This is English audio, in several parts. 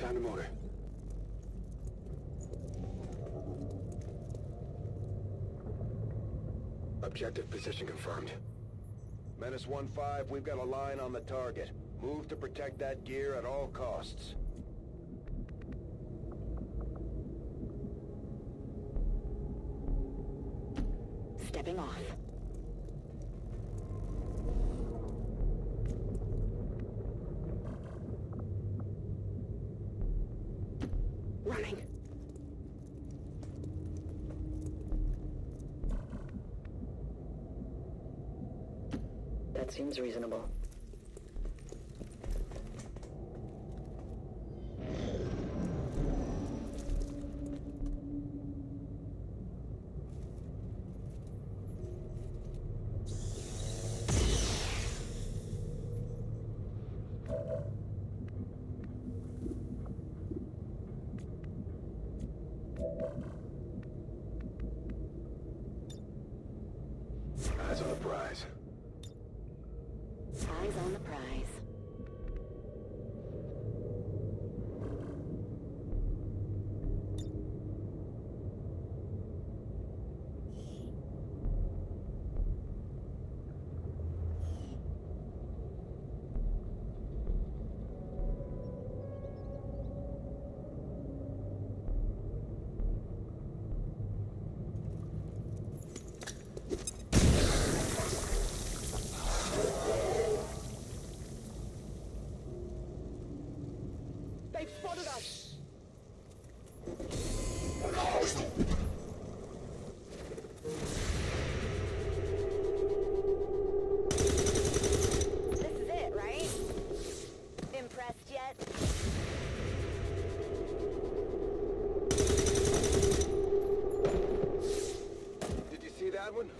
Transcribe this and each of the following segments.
Sounding motor. Objective position confirmed. Menace 1-5, we've got a line on the target. Move to protect that gear at all costs. Stepping off. Running. That seems reasonable. Eyes on the prize. Eyes on the prize. They've spotted us! This is it, right? Impressed yet? Did you see that one?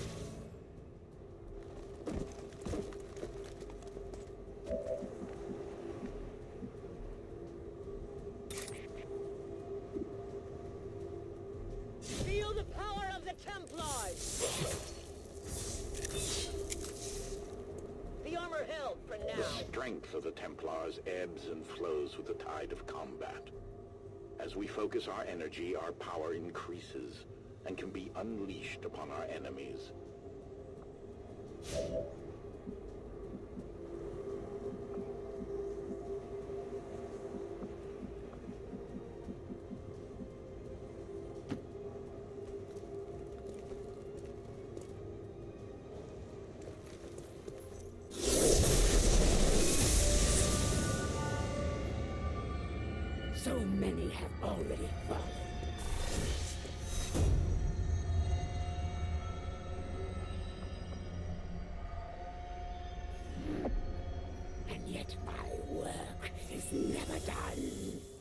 Feel the power of the Templars! The armor held for The now. strength of the Templars ebbs and flows with the tide of combat. As we focus our energy, our power increases and can be unleashed upon our enemies. So many have already fallen. And yet my work is never done.